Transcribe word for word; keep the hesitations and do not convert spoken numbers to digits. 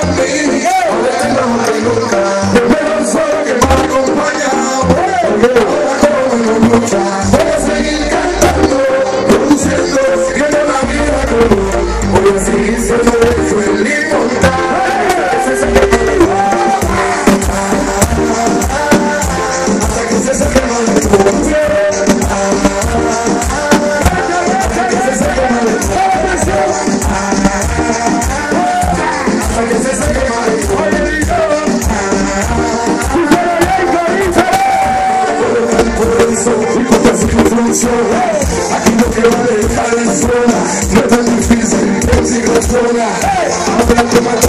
Aquí no quiero dejar de zona, no es tan difícil, es sin razón.